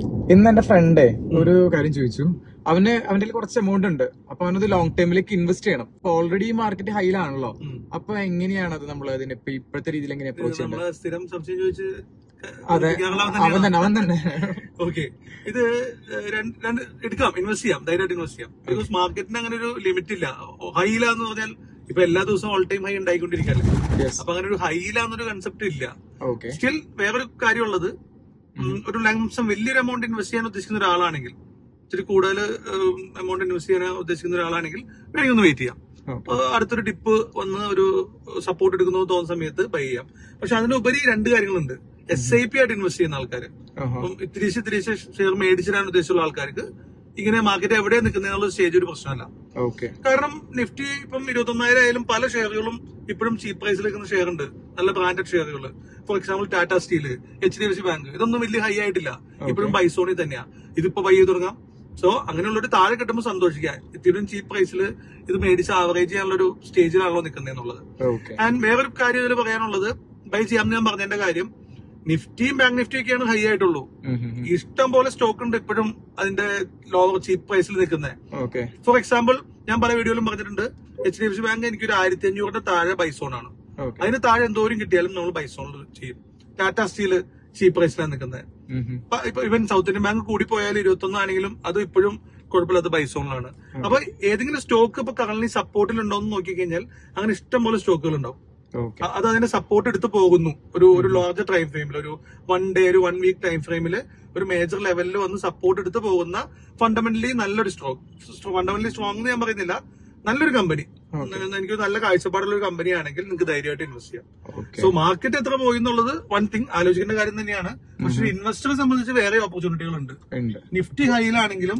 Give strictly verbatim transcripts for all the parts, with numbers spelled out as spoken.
ഇന്ന് എന്റെ ഫ്രണ്ടേ ഒരു കാര്യം ചോദിച്ചു. അവന് അവന്റെ കുറച്ച് എമൗണ്ട് ഉണ്ട്, അപ്പൊ അവനത് ലോങ് ടൈമിലേക്ക് ഇൻവെസ്റ്റ് ചെയ്യണം. അപ്പൊ ഓൾറെഡി മാർക്കറ്റ് ഹൈയിലാണല്ലോ, അപ്പൊ എങ്ങനെയാണ് അത് നമ്മൾ അതിന് ഇപ്പോഴത്തെ രീതിയിൽ എങ്ങനെ അപ്രോച്ച് ചെയ്യുന്നത്? സ്ഥിരം സംശയം ചോദിച്ച് അതെ, അവൻ തന്നെ അവൻ തന്നെ ഓക്കെ, ഇത് രണ്ട് എടുക്കാം, ഇൻവെസ്റ്റ് ചെയ്യാം, ധൈര്യമായിട്ട് ഇൻവെസ്റ്റ് ചെയ്യാം. ബിക്കോസ് മാർക്കറ്റിന് അങ്ങനെ ഒരു ലിമിറ്റ് ഇല്ല. ഹൈയിലാന്ന് പറഞ്ഞാൽ ഇപ്പൊ എല്ലാ ദിവസവും ഓൾ ടൈം ഹൈ ഉണ്ടായിക്കൊണ്ടിരിക്കല്ലേ, അപ്പൊ അങ്ങനെ ഒരു ഹൈയിലാന്നൊരു കൺസെപ്റ്റ് ഇല്ല. സ്റ്റിൽ വേറൊരു കാര്യമുള്ളത്, ഒരു ലംസം വലിയൊരു എമൗണ്ട് ഇൻവെസ്റ്റ് ചെയ്യാൻ ഉദ്ദേശിക്കുന്ന ഒരാളാണെങ്കിൽ, ഇച്ചിരി കൂടുതൽ എമൗണ്ട് ഇൻവെസ്റ്റ് ചെയ്യാൻ ഉദ്ദേശിക്കുന്ന ഒരാളാണെങ്കിൽ വേണമെങ്കിൽ ഒന്ന് വെയിറ്റ് ചെയ്യാം. അടുത്തൊരു ടിപ്പ് വന്ന് ഒരു സപ്പോർട്ട് എടുക്കുന്നു തോന്നുന്ന സമയത്ത് ബൈ ചെയ്യാം. പക്ഷെ അതിനുപരി രണ്ട് കാര്യങ്ങളുണ്ട്. എസ് ഐ പി ആയിട്ട് ഇൻവെസ്റ്റ് ചെയ്യുന്ന ആൾക്കാര്, അപ്പം ഇത്തിരിശ് ഇത്തിരിശ് ഷെയർ മേടിച്ചിടാൻ ഉദ്ദേശിച്ചുള്ള ആൾക്കാർക്ക് ഇങ്ങനെ മാർക്കറ്റ് എവിടെയാണ് നിൽക്കുന്നതിനുള്ള സ്റ്റേജ് ഒരു പ്രശ്നമല്ല. കാരണം നിഫ്റ്റി ഇപ്പം ഇരുപത്തി ഒന്നായിരം ആയാലും പല ഷെയറുകളും ഇപ്പോഴും ചീപ്പ് പ്രൈസിൽ നിൽക്കുന്ന ഷെയർ ഉണ്ട്, നല്ല ബ്രാൻഡഡ് ഷെയറുകൾ. For example Tata steel, H D F C bank, ഇതൊന്നും വലിയ ഹൈ ആയിട്ടില്ല, ഇപ്പോഴും ബൈസോണിൽ തന്നെയാ. ഇതിപ്പോ ബൈ ചെയ്ത് തുടങ്ങാം. സോ അങ്ങനെയുള്ളൊരു താഴെ കിട്ടുമ്പോൾ സന്തോഷിക്കാം. ഇത്തിരി ചീപ്പ് പ്രൈസിൽ ഇത് മേടിച്ച് ആവറേജ് ചെയ്യാനുള്ള ഒരു സ്റ്റേജിലാണല്ലോ നിൽക്കുന്നതെന്നുള്ളത്. ആൻഡ് വേറൊരു കാര്യം ഇതിൽ പറയാനുള്ളത്, ബൈ ചെയ്യാമെന്ന് ഞാൻ പറഞ്ഞതിന്റെ കാര്യം, നിഫ്റ്റിയും ബാങ്ക് നിഫ്റ്റിയും ഒക്കെയാണ് ഹൈ ആയിട്ടുള്ളൂ. ഇഷ്ടം പോലെ സ്റ്റോക്ക് ഉണ്ട് ഇപ്പോഴും അതിന്റെ ലോവർ ചീപ്പ് പ്രൈസിൽ നിൽക്കുന്നത്. ഫോർ എക്സാമ്പിൾ ഞാൻ പല വീഡിയോയിലും പറഞ്ഞിട്ടുണ്ട്, H D F C bank എനിക്കൊരു ആയിരത്തി അഞ്ഞൂറിന്റെ താഴെ ബൈസോൺ ആണ്. അതിന് താഴെ എന്തോരം കിട്ടിയാലും നമ്മൾ ബൈസോണിൽ ചെയ്യും. ടാറ്റ സ്റ്റീല് ചീപ്പ് പ്രൈസിലാണ് നിൽക്കുന്നത്. ഇപ്പൊ ഇവൻ സൗത്ത് ഇന്ത്യൻ ബാങ്ക് കൂടി പോയാലും ഇരുപത്തി ഒന്നാണെങ്കിലും അത് ഇപ്പോഴും കുഴപ്പമില്ലാത്ത ബൈസോണിലാണ്. അപ്പൊ ഏതെങ്കിലും സ്റ്റോക്ക് ഇപ്പൊ കറന്റ് സപ്പോർട്ടിൽ ഉണ്ടോ എന്ന് നോക്കിക്കഴിഞ്ഞാൽ അങ്ങനെ ഇഷ്ടം പോലെ സ്റ്റോക്കുകൾ ഉണ്ടാവും. അത് അതിന്റെ സപ്പോർട്ട് എടുത്ത് പോകുന്നു. ഒരു ഒരു ലാർജർ ടൈം ഫ്രെയിമിൽ, ഒരു വൺ ഡേ ഒരു വൺ വീക്ക് ടൈം ഫ്രെയിമിൽ ഒരു മേജർ ലെവലിൽ വന്ന് സപ്പോർട്ട് എടുത്ത് പോകുന്ന ഫണ്ടമെന്റലി നല്ലൊരു സ്റ്റോക്ക്, ഫണ്ടമെന്റലി സ്ട്രോങ് എന്ന് ഞാൻ പറയുന്നില്ല, നല്ലൊരു കമ്പനി, എനിക്ക് നല്ല കാഴ്ചപ്പാടുള്ള ഒരു കമ്പനി ആണെങ്കിൽ നിങ്ങൾക്ക് ധൈര്യമായിട്ട് ഇൻവെസ്റ്റ് ചെയ്യാം. സോ മാർക്കറ്റ് എത്ര പോയി എന്നുള്ളത് വൺ തിങ് ആലോചിക്കേണ്ട കാര്യം തന്നെയാണ്. പക്ഷെ ഇൻവെസ്റ്ററെ സംബന്ധിച്ച് വേറെ ഓപ്പർച്യൂണിറ്റികളുണ്ട്. നിഫ്റ്റി ഹൈയിലാണെങ്കിലും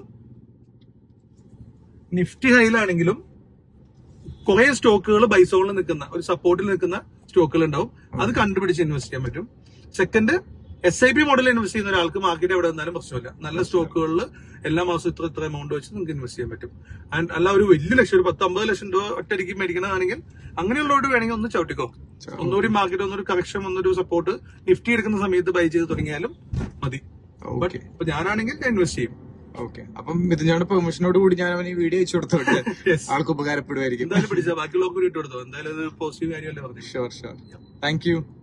നിഫ്റ്റി ഹൈയിലാണെങ്കിലും കുറെ സ്റ്റോക്കുകൾ ബൈസോണിൽ നിൽക്കുന്ന, ഒരു സപ്പോർട്ടിൽ നിൽക്കുന്ന സ്റ്റോക്കുകൾ ഉണ്ടാവും. അത് കണ്ടുപിടിച്ച് ഇൻവെസ്റ്റ് ചെയ്യാൻ പറ്റും. സെക്കൻഡ്, എസ് ഐ പി മോഡലിൽ ഇൻവെസ്റ്റ് ചെയ്യുന്ന ഒരാൾക്ക് മാർക്കറ്റ് എവിടെ നിന്നാലും പ്രശ്നമില്ല. നല്ല സ്റ്റോക്കുകളിൽ എല്ലാ മാസവും ഇത്ര ഇത്ര എമൗണ്ട് വെച്ച് നിങ്ങൾക്ക് ഇൻവെസ്റ്റ് ചെയ്യാൻ പറ്റും. ആൻഡ് അല്ല ഒരു വലിയ ലക്ഷം, ഒരു പത്ത് അമ്പത് ലക്ഷം രൂപ ഒറ്റയടിക്ക് മേടിക്കണമെങ്കിൽ അങ്ങനെയുള്ളവരോട് വേണമെങ്കിൽ ഒന്ന് ചവിട്ടിക്കോ. ഒന്നുകൂടി മാർക്കറ്റ് ഒന്നൊരു കറക്ഷൻ, ഒന്നൊരു സപ്പോർട്ട് നിഫ്റ്റി എടുക്കുന്ന സമയത്ത് ബൈ ചെയ്ത് തുടങ്ങിയാലും മതി. ബട്ട് ഇപ്പൊ ഞാനാണെങ്കിൽ ഞാൻ ഇൻവെസ്റ്റ് ചെയ്യും. ഓക്കെ, അപ്പം മിഥുനയുടെ പെർമിഷനോട് കൂടി ഞാൻ അവന് വീഡിയോ അയച്ചു കൊടുത്തോട്ടെ, ആൾക്ക് ഉപകാരപ്പെടുമായിരിക്കും. എന്തായാലും പിടിച്ചാൽ ബാക്കിയുള്ളവർക്ക് ഇട്ട് കൊടുത്തോ, എന്തായാലും അത് പോസിറ്റീവ് കാര്യമല്ലേ പറഞ്ഞു. Sure sure, thank U.